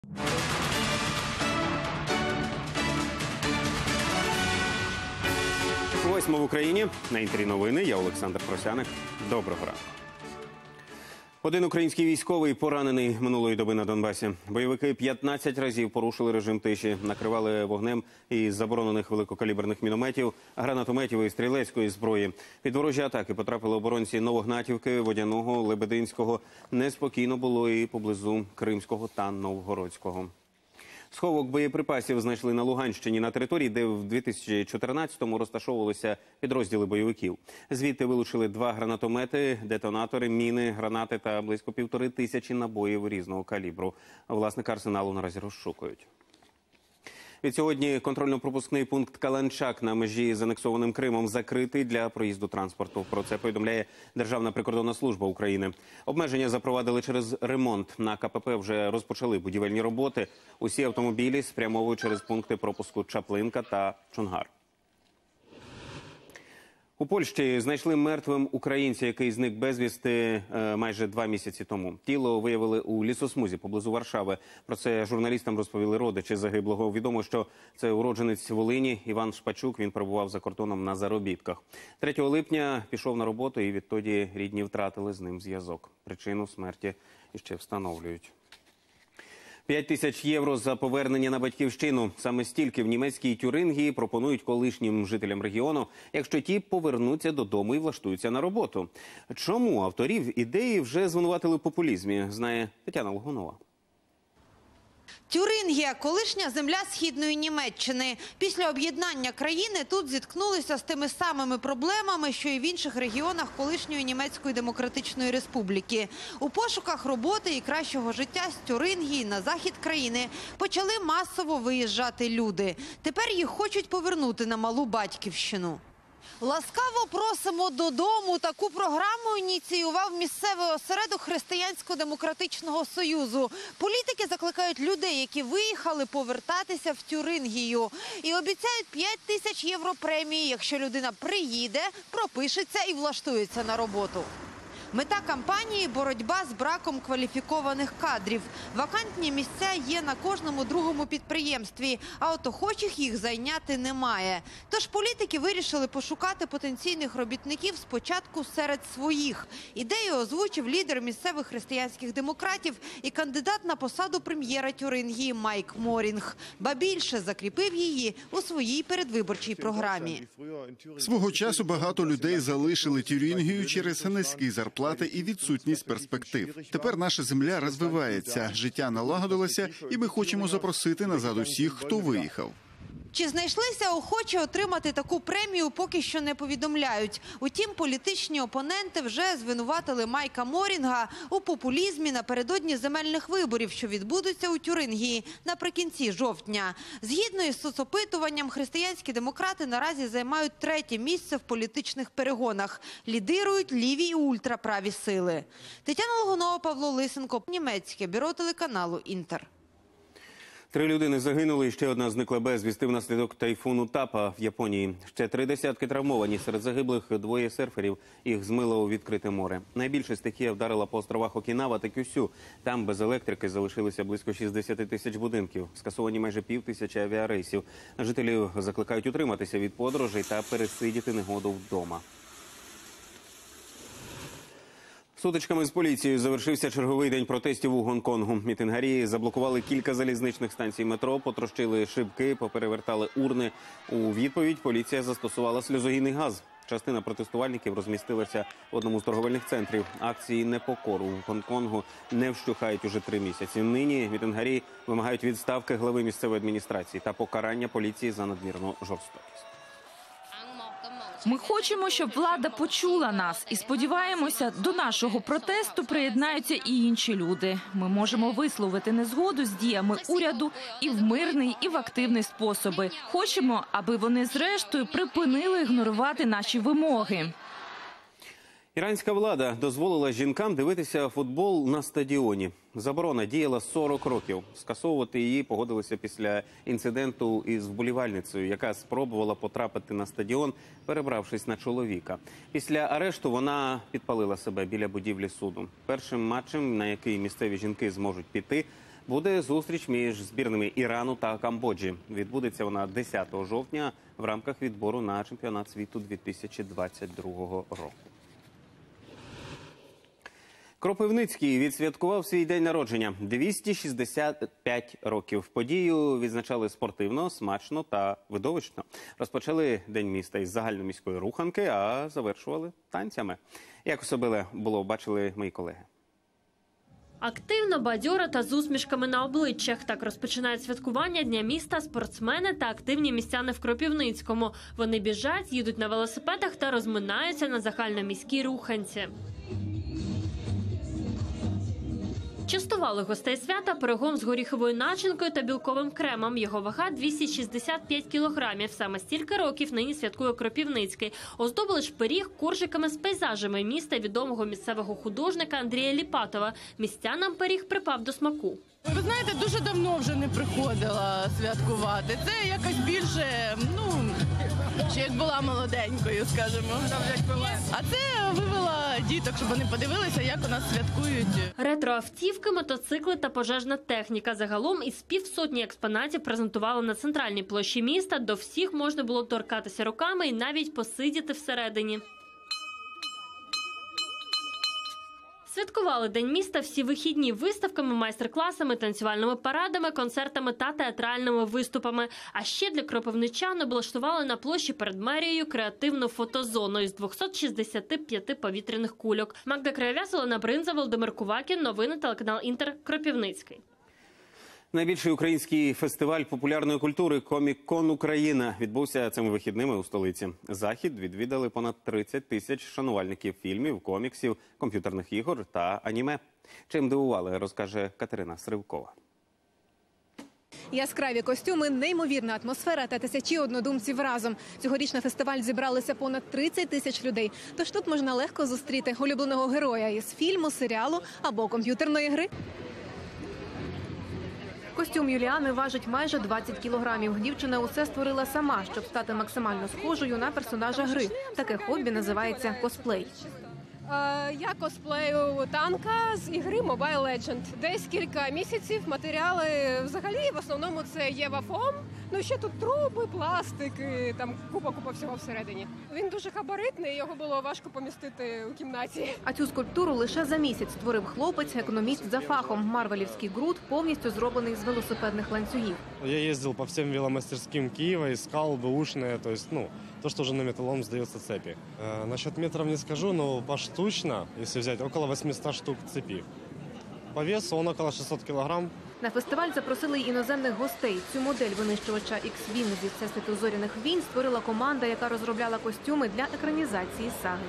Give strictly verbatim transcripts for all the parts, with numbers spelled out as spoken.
Восьмо в Україні. На інтері новини. Я Олександр Просяник. Доброго ранку. Один український військовий поранений минулої доби на Донбасі. Бойовики п'ятнадцять разів порушили режим тиші, накривали вогнем із заборонених великокаліберних мінометів, гранатометів і стрілецької зброї. Під ворожі атаки потрапили оборонці Новогнатівки, Водяного, Лебединського. Неспокійно було і поблизу Кримського та Новгородського. Сховок боєприпасів знайшли на Луганщині, на території, де в дві тисячі чотирнадцятому розташовувалися підрозділи бойовиків. Звідти вилучили два гранатомети, детонатори, міни, гранати та близько півтори тисячі набоїв різного калібру. Власника арсеналу наразі розшукують. Відсьогодні контрольно-пропускний пункт Каланчак на межі з анексованим Кримом закритий для проїзду транспорту. Про це повідомляє Державна прикордонна служба України. Обмеження запровадили через ремонт. На КПП вже розпочали будівельні роботи. Усі автомобілі спрямовують через пункти пропуску Чаплинка та Чонгар. У Польщі знайшли мертвим українця, який зник безвісти майже два місяці тому. Тіло виявили у лісосмузі поблизу Варшави. Про це журналістам розповіли родичі загиблого. Відомо, що це уродженець Волині Іван Шпачук. Він перебував за кордоном на заробітках. третього липня пішов на роботу і відтоді рідні втратили з ним зв'язок. Причину смерті іще встановлюють. П'ять тисяч євро за повернення на батьківщину. Саме стільки в німецькій Тюрингії пропонують колишнім жителям регіону, якщо ті повернуться додому і влаштуються на роботу. Чому авторів ідеї вже звинуватили в популізмі, знає Тетяна Логунова. Тюрингія – колишня земля Східної Німеччини. Після об'єднання країни тут зіткнулися з тими самими проблемами, що і в інших регіонах колишньої Німецької Демократичної Республіки. У пошуках роботи і кращого життя з Тюрингії на захід країни почали масово виїжджати люди. Тепер їх хочуть повернути на малу батьківщину. Ласкаво просимо додому. Таку програму ініціював місцевий осередок Християнсько-демократичного союзу. Політики закликають людей, які виїхали, повертатися в Тюрингію. І обіцяють п'ять тисяч євро премії, якщо людина приїде, пропишеться і влаштується на роботу. Мета кампанії – боротьба з браком кваліфікованих кадрів. Вакантні місця є на кожному другому підприємстві, а от охочих їх зайняти немає. Тож політики вирішили пошукати потенційних робітників спочатку серед своїх. Ідею озвучив лідер місцевих християнських демократів і кандидат на посаду прем'єра Тюрингії Майк Морінг. Ба більше, закріпив її у своїй передвиборчій програмі. Свого часу багато людей залишили Тюрингію через низькі зарплати і відсутність перспектив. Тепер наша земля розвивається, життя налагодилося, і ми хочемо запросити назад усіх, хто виїхав. Чи знайшлися охочі отримати таку премію, поки що не повідомляють. Утім, політичні опоненти вже звинуватили Майка Морінга у популізмі напередодні земельних виборів, що відбудуться у Тюрингії наприкінці жовтня. Згідно із соцопитуванням, християнські демократи наразі займають третє місце в політичних перегонах. Лідирують ліві і ультраправі сили. Тетяна Логунова, Павло Лисенко, Німецьке бюро телеканалу «Інтер». Три людини загинули і ще одна зникла безвісти внаслідок тайфуну Тапа в Японії. Ще три десятки травмовані. Серед загиблих двоє серферів. Їх змило у відкрите море. Найбільше стихія вдарила по островах Окінава та Кюсю. Там без електрики залишилися близько шістдесят тисяч будинків. Скасовані майже пів тисячі авіарейсів. Жителів закликають утриматися від подорожей та пересидіти негоду вдома. Сутичками з поліцією завершився черговий день протестів у Гонконгу. Мітингарі заблокували кілька залізничних станцій метро, потрощили шибки, поперевертали урни. У відповідь поліція застосувала сльозогінний газ. Частина протестувальників розмістилася в одному з торговельних центрів. Акції непокору в Гонконгу не вщухають уже три місяці. Нині мітингарі вимагають відставки глави місцевої адміністрації та покарання поліції за надмірну жорстокість. Ми хочемо, щоб влада почула нас і сподіваємося, до нашого протесту приєднаються і інші люди. Ми можемо висловити незгоду з діями уряду і в мирний, і в активний способи. Хочемо, аби вони зрештою припинили ігнорувати наші вимоги. Іранська влада дозволила жінкам дивитися футбол на стадіоні. Заборона діяла сорок років. Скасовувати її погодилися після інциденту із вболівальницею, яка спробувала потрапити на стадіон, перебравшись на чоловіка. Після арешту вона підпалила себе біля будівлі суду. Першим матчем, на який місцеві жінки зможуть піти, буде зустріч між збірними Ірану та Камбоджі. Відбудеться вона десятого жовтня в рамках відбору на чемпіонат світу дві тисячі двадцять другого року. Кропивницький відсвяткував свій день народження – двісті шістдесят п'ять років. Подію відзначали спортивно, смачно та видовищно. Розпочали День міста із загальноміської руханки, а завершували танцями. Як особливе було, бачили мої колеги. Активно, бадьоро та з усмішками на обличчях. Так розпочинають святкування Дня міста спортсмени та активні містяни в Кропивницькому. Вони біжать, їдуть на велосипедах та розминаються на загальноміській руханці. Частували гостей свята пирогом з горіховою начинкою та білковим кремом. Його вага – двісті шістдесят п'ять кілограмів. Саме стільки років нині святкує Кропивницький. Оздобили ж пиріг коржиками з пейзажами міста відомого місцевого художника Андрія Ліпатова. Містянам пиріг припав до смаку. Ви знаєте, дуже давно вже не приходила святкувати. Це якось більше, ну, ще як була молоденькою, скажімо. А це вивела діток, щоб вони подивилися, як у нас святкують. Ретроавтівки, мотоцикли та пожежна техніка. Загалом із півсотні експонатів презентували на центральній площі міста. До всіх можна було торкатися руками і навіть посидіти всередині. Святкували День міста всі вихідні виставками, майстер-класами, танцювальними парадами, концертами та театральними виступами. А ще для кропивничан облаштували на площі перед мерією креативну фотозону із двохсот шістдесяти п'яти повітряних кульок. Магда Краєв'яз, Олена Бринза, Володимир Кувакін. Новини, телеканал Інтер, Кропивницький. Найбільший український фестиваль популярної культури «Комік-кон Україна» відбувся цими вихідними у столиці. Захід відвідали понад тридцять тисяч шанувальників фільмів, коміксів, комп'ютерних ігор та аніме. Чим дивували, розкаже Катерина Сривкова. Яскраві костюми, неймовірна атмосфера та тисячі однодумців разом. Цьогоріч на фестиваль зібралися понад тридцять тисяч людей. Тож тут можна легко зустріти улюбленого героя із фільму, серіалу або комп'ютерної гри. Костюм Юліани важить майже двадцять кілограмів. Дівчина усе створила сама, щоб стати максимально схожою на персонажа гри. Таке хобі називається косплей. Я косплею танка з ігри Mobile Legend. Десь кілька місяців матеріали взагалі в основному це є вафом. Ну ще тут труби, пластики, там купа-купа всього всередині. Він дуже габаритний, його було важко помістити у кімнаті. А цю скульптуру лише за місяць створив хлопець, економіст за фахом. Марвелівський Грут повністю зроблений з велосипедних ланцюгів. Я їздив по всім веломастерським Києва, искал бэушные, то есть, ну, то, что уже на металлолом сдается цепи. Э, насчет метров не скажу, но поштучно, если взять, около восьмисот штук цепи. По весу он около шестисот килограмм. На фестиваль запросили й іноземних гостей. Цю модель винищувача Ікс-Він зі Всесвіту зоряних війн створила команда, яка розробляла костюми для екранізації саги.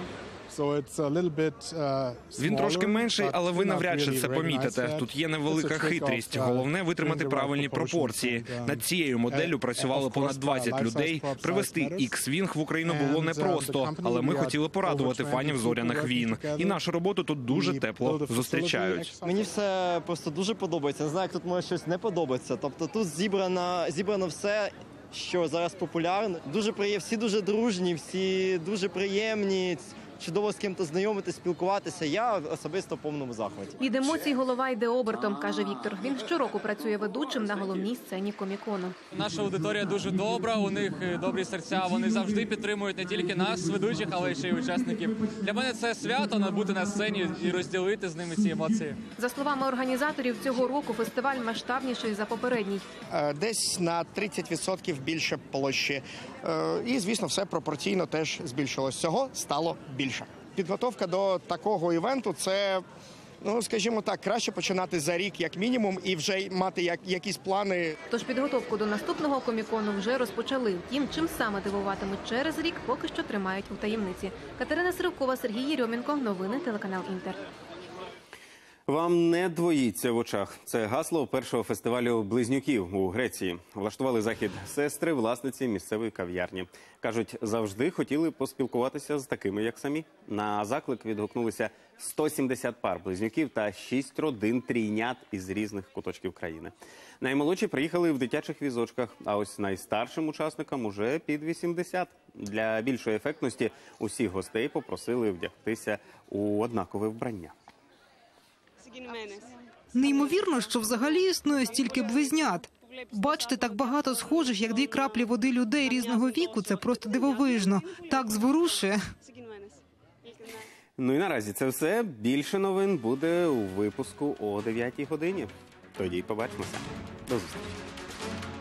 Він трошки менший, але ви навряд чи це помітите. Тут є невелика хитрість. Головне – витримати правильні пропорції. Над цією моделлю працювало понад двадцять людей. Привезти Ікс-Вінг в Україну було непросто, але ми хотіли порадувати фанів зоряних війн. І нашу роботу тут дуже тепло зустрічають. Мені все просто дуже подобається. Не знаю, як тут може щось не подобається. Тобто тут зібрано, зібрано все, що зараз популярно. Дуже приємні, всі дуже дружні, всі дуже приємні. Чудово з ким-то знайомитись, спілкуватися. Я особисто в повному захваті. Від емоцій голова йде обертом, каже Віктор. Він щороку працює ведучим на головній сцені комікону. Наша аудиторія дуже добра, у них добрі серця. Вони завжди підтримують не тільки нас, ведучих, але й ще й учасників. Для мене це свято, бути на сцені і розділити з ними ці емоції. За словами організаторів, цього року фестиваль масштабніший за попередній. Десь на тридцять відсотків більше площі. І, звісно, все пропорційно теж збільшилось. Всього стало більше. Підготовка до такого івенту – це, ну, скажімо так, краще починати за рік як мінімум і вже мати як, якісь плани. Тож підготовку до наступного комікону вже розпочали. Втім, чим саме дивуватимуть через рік, поки що тримають у таємниці. Катерина Сривкова, Сергій Єрьомінко. Новини, телеканал Інтер. Вам не двоїться в очах. Це гасло першого фестивалю близнюків у Греції. Влаштували захід сестри, власниці місцевої кав'ярні. Кажуть, завжди хотіли поспілкуватися з такими, як самі. На заклик відгукнулися сто сімдесят пар близнюків та шість родин трійнят із різних куточків країни. Наймолодші приїхали в дитячих візочках, а ось найстаршим учасникам уже під вісімдесят. Для більшої ефектності усіх гостей попросили вдягтися у однакове вбрання. Неймовірно, що взагалі існує стільки близнят. Бачити так багато схожих, як дві краплі води людей різного віку – це просто дивовижно. Так зворушує. Ну і наразі це все. Більше новин буде у випуску о дев'ятій годині. Тоді побачимося. До зустрічі.